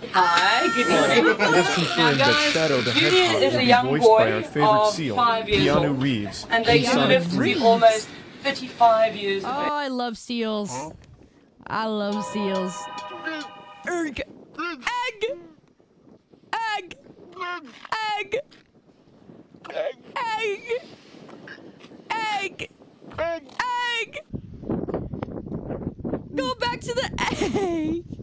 Hi, good morning. It is confirmed that Shadow the Julian Hedgehog is will a be young voiced boy by our favorite of seal, 5 years Keanu old, Reeves, and they in can Sonic live to be 3. almost 35 years of Oh, age. I love seals. I love seals. Egg! Egg! Egg! Egg! Egg! Egg! Egg! Go back to the egg!